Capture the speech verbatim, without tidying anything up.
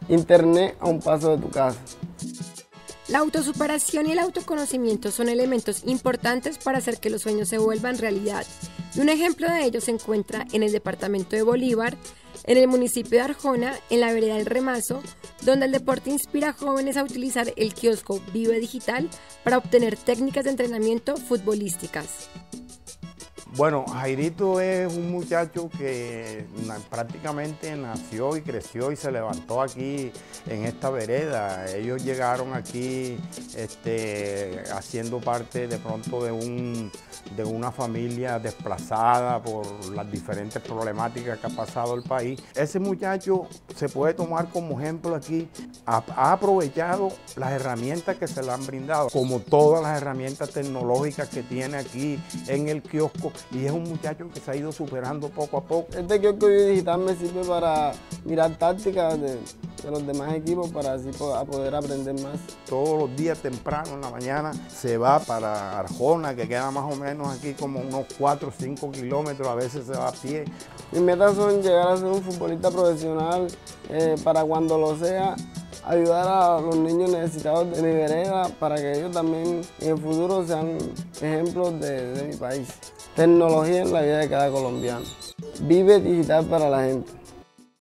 Internet a un paso de tu casa. La autosuperación y el autoconocimiento son elementos importantes para hacer que los sueños se vuelvan realidad. Y un ejemplo de ello se encuentra en el departamento de Bolívar, en el municipio de Arjona, en la vereda del Remazo, donde el deporte inspira a jóvenes a utilizar el kiosco Vive Digital para obtener técnicas de entrenamiento futbolísticas. Bueno, Jairito es un muchacho que prácticamente nació y creció y se levantó aquí en esta vereda. Ellos llegaron aquí este, haciendo parte de pronto de, un, de una familia desplazada por las diferentes problemáticas que ha pasado el país. Ese muchacho se puede tomar como ejemplo aquí. Ha, ha aprovechado las herramientas que se le han brindado, como todas las herramientas tecnológicas que tiene aquí en el kiosco. Y es un muchacho que se ha ido superando poco a poco. Este kiosco digital me sirve para mirar tácticas de, de los demás equipos para así poder aprender más. Todos los días temprano en la mañana se va para Arjona, que queda más o menos aquí como unos cuatro o cinco kilómetros, a veces se va a pie. Mis metas son llegar a ser un futbolista profesional, eh, para cuando lo sea, ayudar a los niños necesitados de mi vereda para que ellos también en el futuro sean ejemplos de, de mi país. Tecnología en la vida de cada colombiano. Vive digital para la gente.